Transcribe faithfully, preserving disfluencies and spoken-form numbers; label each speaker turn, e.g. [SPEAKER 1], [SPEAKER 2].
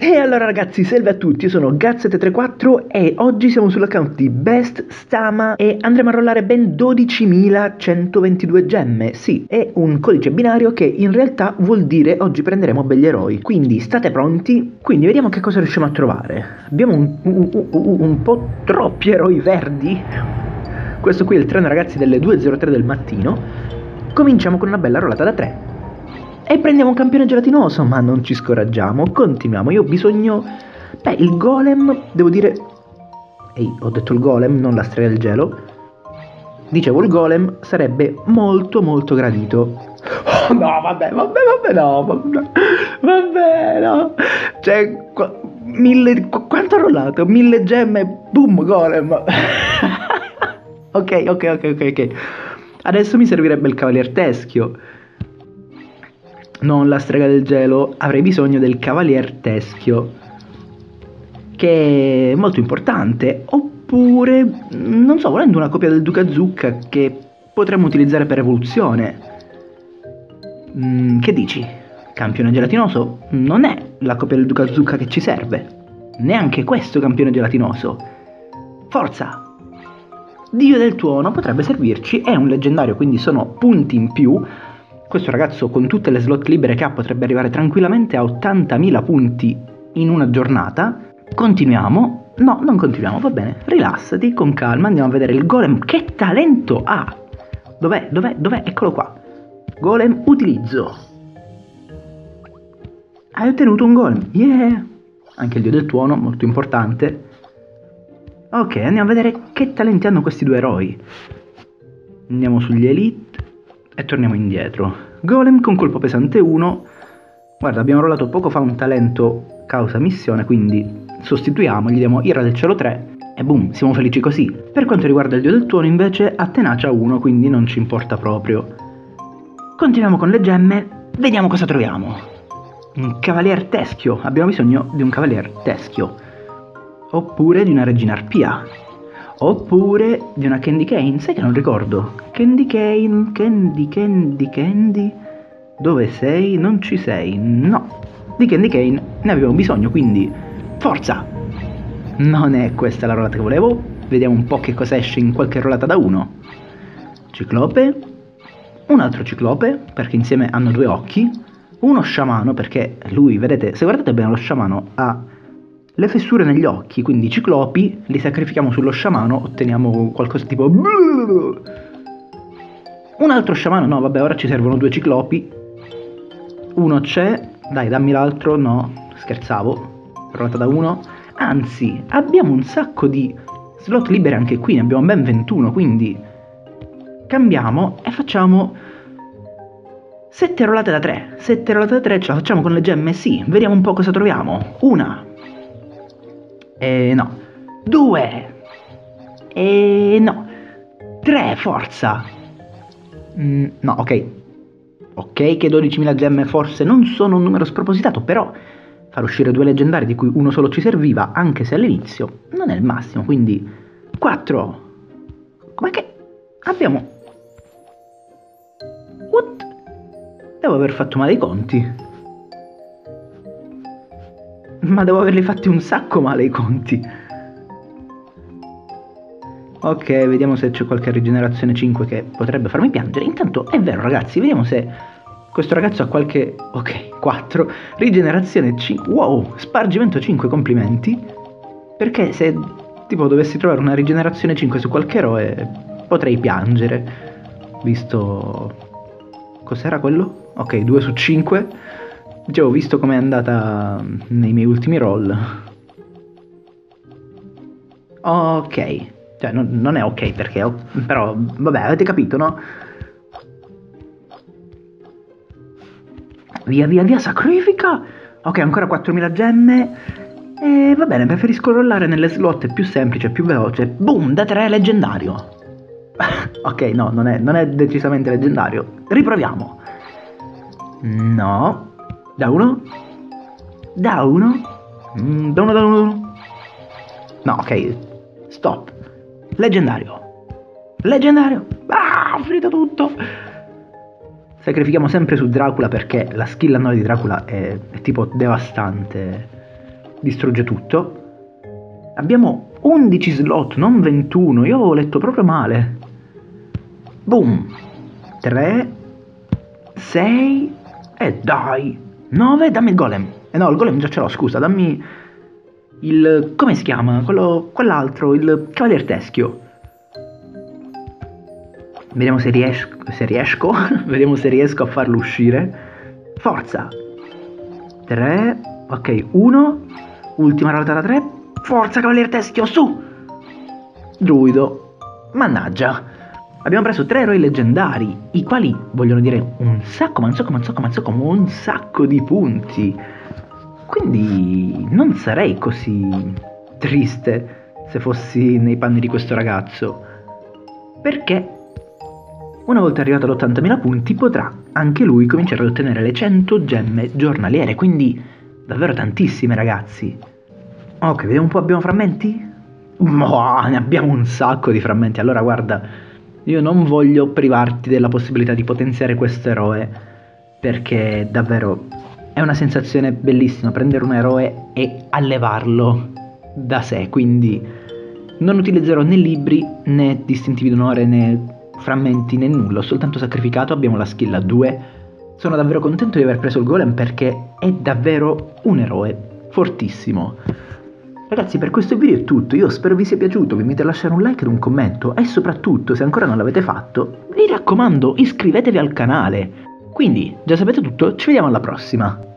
[SPEAKER 1] E allora ragazzi, salve a tutti, io sono Gaz sette tre quattro e oggi siamo sull'account di Best Stama e andremo a rollare ben dodicimilacentoventidue gemme. Sì, è un codice binario che in realtà vuol dire oggi prenderemo begli eroi. Quindi state pronti? Quindi vediamo che cosa riusciamo a trovare. Abbiamo un, un, un, un po' troppi eroi verdi. Questo qui è il treno ragazzi delle due e zero tre del mattino. Cominciamo con una bella rollata da tre. E prendiamo un campione gelatinoso, ma non ci scoraggiamo, continuiamo. Io ho bisogno... Beh, il golem, devo dire... Ehi, ho detto il golem, non la strega del gelo. Dicevo, il golem sarebbe molto molto gradito. Oh, no, vabbè, vabbè, vabbè, no, vabbè, vabbè, no. Cioè, qu mille... Qu quanto ho rollato? Mille gemme, boom, golem. Ok, ok, ok, ok, ok. Adesso mi servirebbe il cavalier teschio. Non la strega del gelo, avrei bisogno del cavalier teschio, che è molto importante. Oppure, non so, volendo una copia del Duca Zucca che potremmo utilizzare per evoluzione. Mm, che dici? Campione gelatinoso non è la copia del Duca Zucca che ci serve. Neanche questo campione gelatinoso. Forza! Dio del tuono potrebbe servirci, è un leggendario, quindi sono punti in più. Questo ragazzo con tutte le slot libere che ha potrebbe arrivare tranquillamente a ottantamila punti in una giornata. Continuiamo. No, non continuiamo, va bene. Rilassati, con calma, andiamo a vedere il golem. Che talento ha! Dov'è? Dov'è? Dov'è? Eccolo qua. Golem utilizzo. Hai ottenuto un golem. Yeah! Anche il dio del tuono, molto importante. Ok, andiamo a vedere che talenti hanno questi due eroi. Andiamo sugli elite. E torniamo indietro. Golem con colpo pesante uno. Guarda, abbiamo rollato poco fa un talento causa missione, quindi sostituiamo, gli diamo Ira del cielo tre e boom, siamo felici così. Per quanto riguarda il dio del tuono invece ha tenacia uno, quindi non ci importa proprio. Continuiamo con le gemme, vediamo cosa troviamo. Un cavalier teschio, abbiamo bisogno di un cavalier teschio. Oppure di una regina arpia. Oppure di una Candy Cane, sai che non ricordo. Candy Cane, Candy, Candy, Candy. Dove sei? Non ci sei. No, di Candy Cane ne abbiamo bisogno, quindi forza! Non è questa la rollata che volevo. Vediamo un po' che cosa esce in qualche rollata da uno. Ciclope. Un altro ciclope, perché insieme hanno due occhi. Uno sciamano, perché lui, vedete, se guardate bene lo sciamano ha... le fessure negli occhi, quindi i ciclopi li sacrifichiamo sullo sciamano, otteniamo qualcosa tipo... Un altro sciamano, no vabbè, ora ci servono due ciclopi. Uno c'è, dai dammi l'altro, no, scherzavo, rollata da uno. Anzi, abbiamo un sacco di slot liberi anche qui, ne abbiamo ben ventuno, quindi cambiamo e facciamo sette rollate da tre. sette rollate da tre ce la facciamo con le gemme, sì, vediamo un po' cosa troviamo. Una. E no. Due. E no. Tre, forza. Mm, no, ok. Ok che dodicimila gemme forse non sono un numero spropositato, però far uscire due leggendari di cui uno solo ci serviva, anche se all'inizio non è il massimo, quindi quattro. Com'è che abbiamo... What? Devo aver fatto male i conti. Ma devo averli fatti un sacco male i conti. Ok, vediamo se c'è qualche rigenerazione cinque che potrebbe farmi piangere. Intanto è vero ragazzi, vediamo se questo ragazzo ha qualche... Ok, quattro. Rigenerazione cinque. Wow, spargimento cinque, complimenti. Perché se tipo dovessi trovare una rigenerazione cinque su qualche eroe potrei piangere. Visto... Cos'era quello? Ok, due su cinque. Già ho visto com'è andata nei miei ultimi roll. Ok. Cioè, non, non è ok perché... Ho, però, vabbè, avete capito, no? Via, via, via, sacrifica! Ok, ancora quattromila gemme. E va bene, preferisco rollare nelle slot più semplice, più veloce. Boom, da tre leggendario. Ok, no, non è, non è decisamente leggendario. Riproviamo. No. Da uno? Da uno? Mm, da uno, da uno, da uno. No, ok. Stop. Leggendario. Leggendario. Ah, ho finito tutto. Sacrifichiamo sempre su Dracula perché la skill a nove di Dracula è, è tipo devastante. distrugge tutto. Abbiamo undici slot, non ventuno, io avevo letto proprio male. Boom. tre, sei, e dai, nove, dammi il golem. Eh no, il golem già ce l'ho, scusa, dammi il... come si chiama? Quello, quell'altro, il cavalier teschio. Vediamo se riesco, se riesco, vediamo se riesco a farlo uscire. Forza. tre, ok, uno, ultima rata da tre. Forza cavalier teschio, su! Druido. Mannaggia. Abbiamo preso tre eroi leggendari, i quali vogliono dire un sacco, ma un sacco, ma un sacco, ma un sacco, ma un sacco di punti. Quindi non sarei così triste se fossi nei panni di questo ragazzo. Perché una volta arrivato ad ottantamila punti potrà anche lui cominciare ad ottenere le cento gemme giornaliere, quindi davvero tantissime, ragazzi. Ok, vediamo un po', abbiamo frammenti? Oh, ne abbiamo un sacco di frammenti, allora guarda, io non voglio privarti della possibilità di potenziare questo eroe, perché davvero è una sensazione bellissima prendere un eroe e allevarlo da sé, quindi non utilizzerò né libri, né distintivi d'onore, né frammenti, né nulla, ho soltanto sacrificato, abbiamo la skill a due. Sono davvero contento di aver preso il golem perché è davvero un eroe fortissimo. Ragazzi, per questo video è tutto, io spero vi sia piaciuto, vi invito a lasciare un like ed un commento e soprattutto, se ancora non l'avete fatto, vi raccomando, iscrivetevi al canale. Quindi, già sapete tutto, ci vediamo alla prossima!